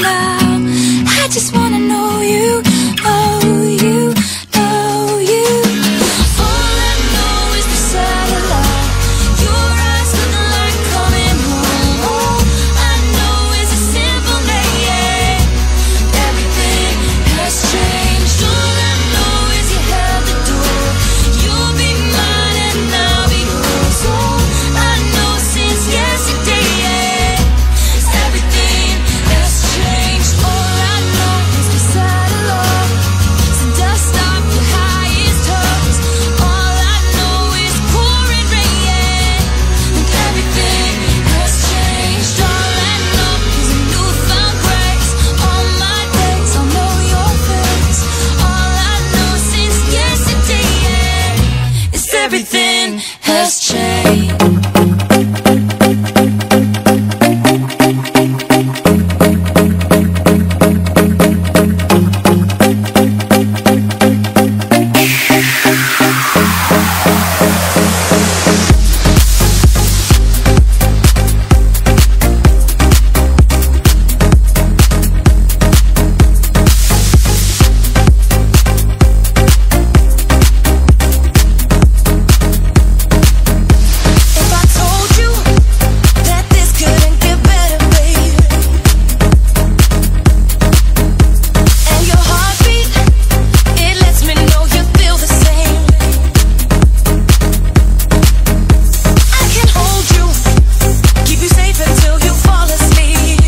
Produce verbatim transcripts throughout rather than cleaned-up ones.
loud. I just wanna know you, know you, know you. All I know is the satellite. Your eyes looking like coming home. All I know is a simple name. Everything has changed. All I know is you held the door. You'll be mine and I'll be yours. All I know since yesterday is everything has changed. All I know is beside a love. So dust off your highest hopes. All I know is pouring rain. And everything has changed. All I know is a newfound grace. All my days I'll know your face. All I know since yesterday is everything has changed. If I told you that this couldn't get better, babe, and your heartbeat, it lets me know you feel the same. I can hold you, keep you safe until you fall asleep.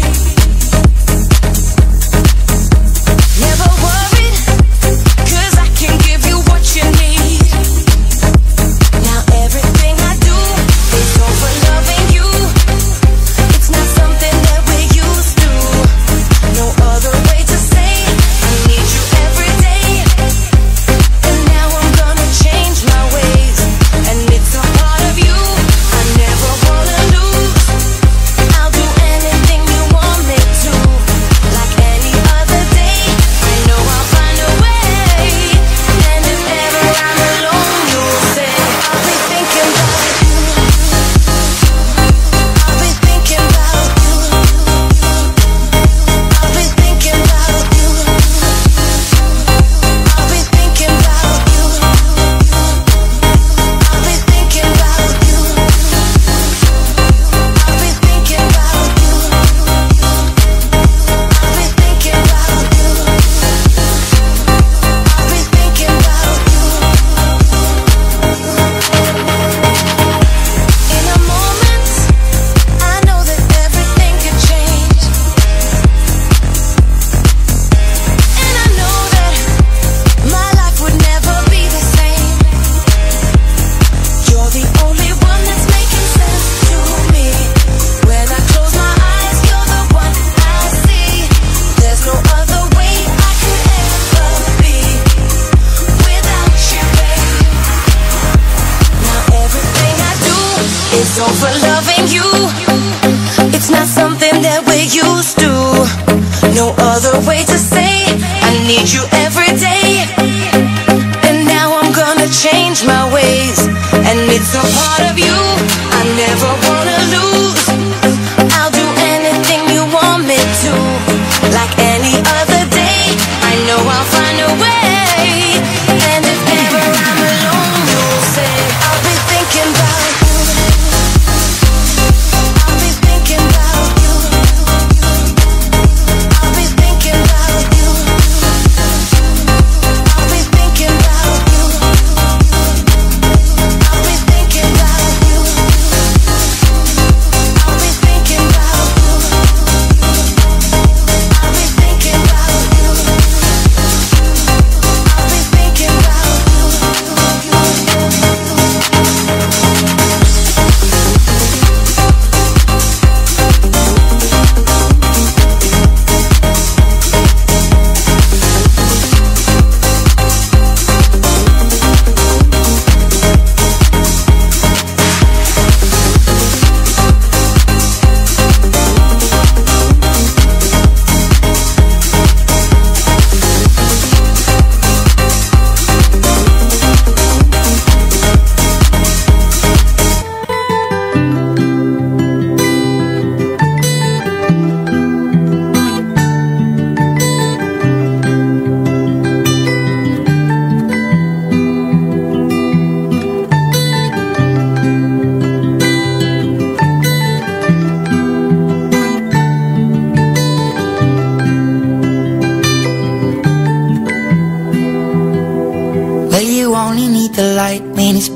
Never worried, 'cause I can give you what you need. Now everything I do is over loving you. It's not something that we're used to. No other way to say I need you every day. And now I'm gonna change my ways. And it's a part of you I never wanna lose. I'll do anything you want me to. Like any other day, I know I'll find a way. And if ever I'm alone, you'll say I'll be thinking about you. I'll be thinking about you. I'll be thinking about you. I'll be thinking about you. I'll be thinking about you. I'll be thinking about you. I'll be thinking about you. I'll be thinking about you. In a moment, I know that everything can change. And I know that my life would never be the same. You're the only one that's making sense to me. When I close my eyes, you're the one I see. There's no other way I could ever be without you, babe. Now everything I do is over loving you. It's not something that we're used to. No other way to say I need you every day. And now I'm gonna change my ways. And it's a part of you I never wanna lose. I'll do anything you want me to. Like any other day, I know I'll find a way. And if ever I'm alone, you'll say I'll be thinking about you. I'll be thinking about you. I'll be thinking about you. I'll be thinking about you. I'll be thinking about you.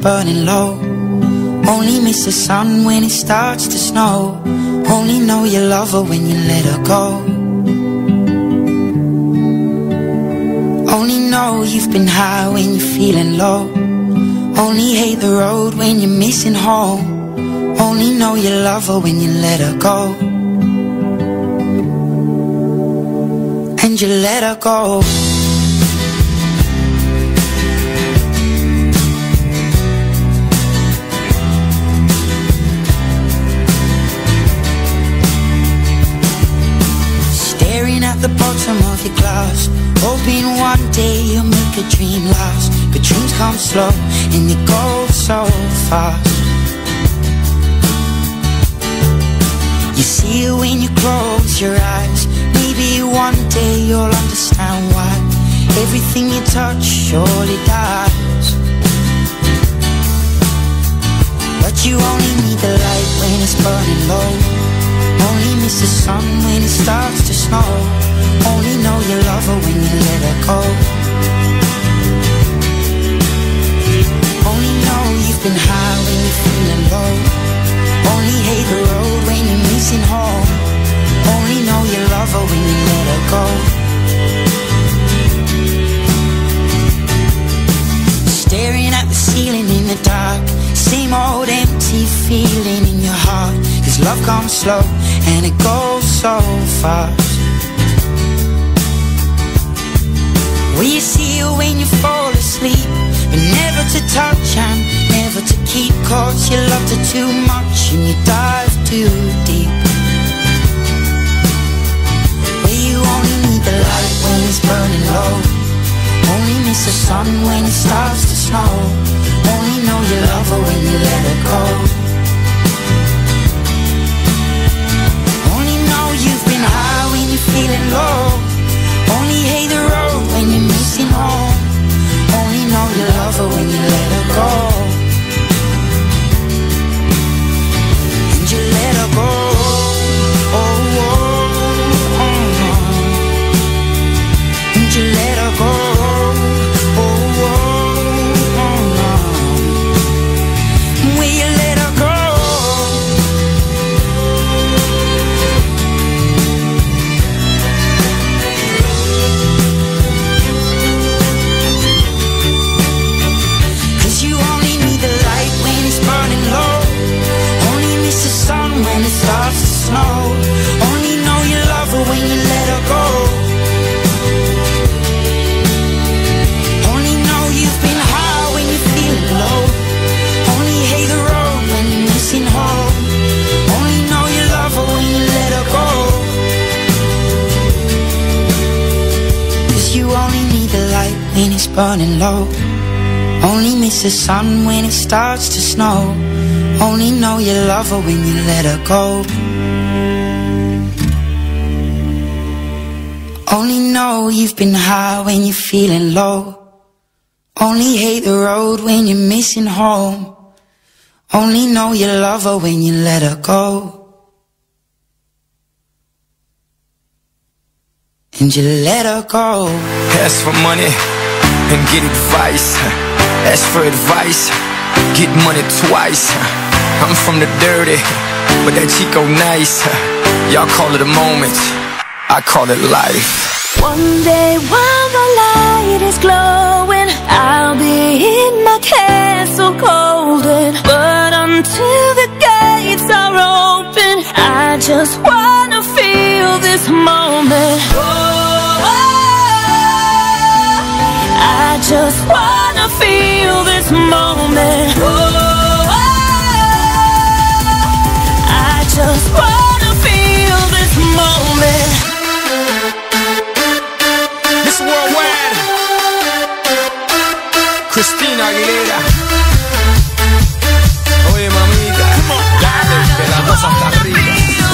burning low. Only miss the sun when it starts to snow. Only know you love her when you let her go. Only know you've been high when you're feeling low. Only hate the road when you're missing home. Only know you love her when you let her go. And you let her go. Staring at the bottom of your glass, hoping one day you'll make a dream last. But dreams come slow and they go so fast. You see it when you close your eyes. Maybe one day you'll understand why everything you touch surely dies. But you only need the light when it's burning low. Only miss the sun when it starts to snow. Only know you love her when you let her go. Only know you've been high when you're feeling low. Only hate the road when you're missing home. Only know you love her when you let her go. Staring at the ceiling in the dark, same old empty feeling in your heart. Cause love comes slow and it goes so fast. Will you see her when you fall asleep, but never to touch and never to keep? Cause you loved her too much and you dive too deep. Where you only need the light when it's burning low. Only miss the sun when it starts to snow. Only know you love her when you let her go. Only know you've been high when you're feeling low. Only hate the road when you're missing home. Only know you love her when you let her go. And you let her go. Oh, oh, oh, oh. And you let her go. Oh, oh, oh, oh. Will you let her go? When it starts to snow, only know you love her when you let her go. Only know you've been high when you're feeling low. Only hate the road when you're missing home. Only know you love her when you let her go. Cause you only need the light when it's burning low. Only miss the sun when it starts to snow. Only know you love her when you let her go. Only know you've been high when you're feeling low. Only hate the road when you're missing home. Only know you love her when you let her go. And you let her go. Ask for money and get advice. Ask for advice, get money twice. I'm from the dirty, but that Chico nice. Y'all call it a moment, I call it life. One day while the light is glowing, I'll be in my castle golden. But until the gates are open, I just wanna feel this moment. Oh, I just wanna feel this moment. Oh, just wanna feel this moment. Miss Worldwide, Christina Aguilera. Oye mamita, dale, que la cosa está rica.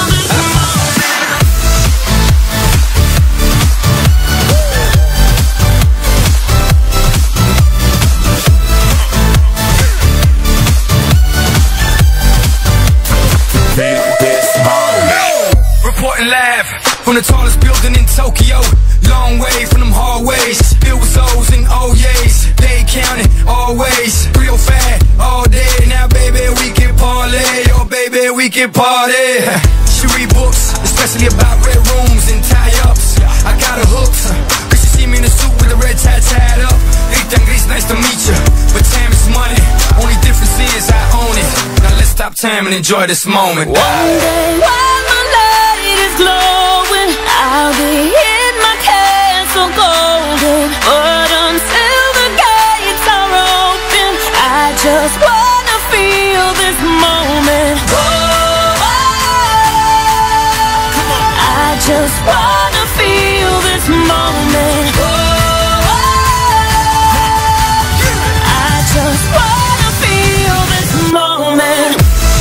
Live from the tallest building in Tokyo, long way from them hallways, filled with O's and O's. They counting, always real fat, all day. Now baby, we can parlay, oh baby, we can party. She read books, especially about red rooms and tie-ups. I got her hooked, cause she see me in a suit with a red tie tied up. Ethan Gris, nice to meet you, but time is money. Only difference is I own it. Now let's stop time and enjoy this moment. One day while my light is glowing, I'll be in my castle golden. But until the gates are open, I just wanna feel this moment. Oh, I just wanna feel this moment. Oh, I just wanna feel this moment.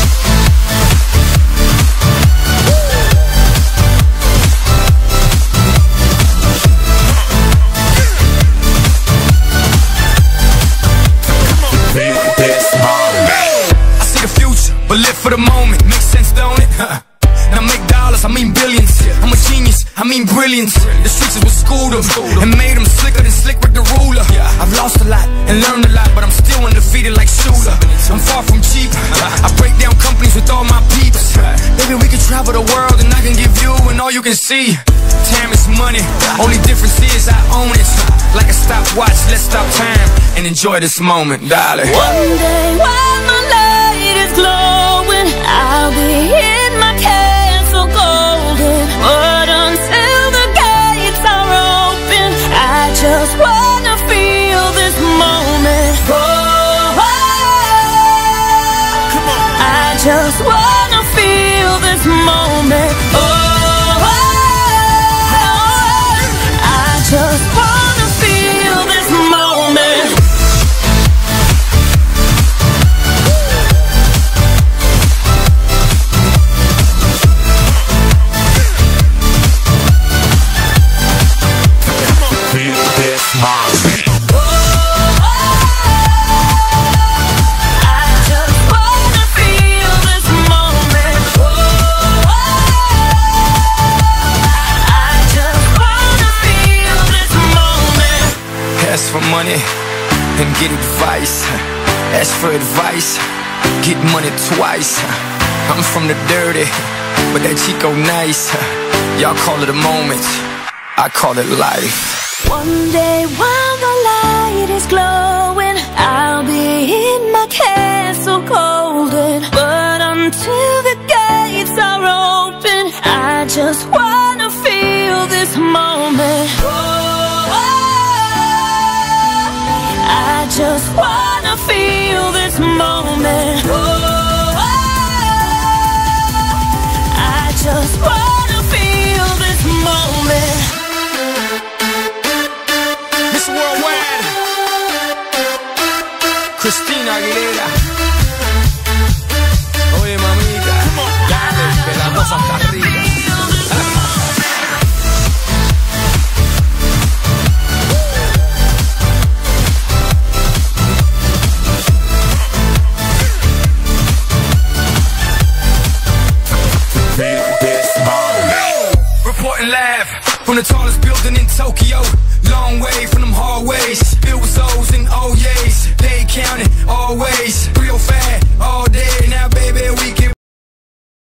I see the future, but live for the moment. Makes sense, don't it? Now make dollars, I mean billions. I'm a genius, I mean brilliance. The streets is what schooled them and made them slicker than slick with the ruler. I've lost a lot and learned a lot, but I'm still undefeated like Shooter. I'm far from cheap, I break down companies with all my peeps. Baby, we can travel the world and I can give you and all you can see. Time is money, only difference is I own it. Like a stopwatch, let's stop time and enjoy this moment, darling. One day while my light is glowing, I'll be in my castle golden. But until the gates are open, I just wanna feel this moment. Oh, I just wanna feel this moment. Oh, I just wanna feel this moment. Ask for money and get advice. Ask for advice, get money twice. I'm from the dirty, but that Chico nice. Y'all call it a moment, I call it life. One day while the light is glowing, I'll be in my castle golden. But until the gates are open, I just wanna feel this moment. I just wanna feel this moment. Oh, I just wanna feel this moment. Miss Worldwide, Christina Aguilera. Oye mamita, dale, que la cosa está rica. Reporting live from the tallest building in Tokyo. Long way from them hallways, filled with O's and O's. They counting always, real fat all day. Now baby, we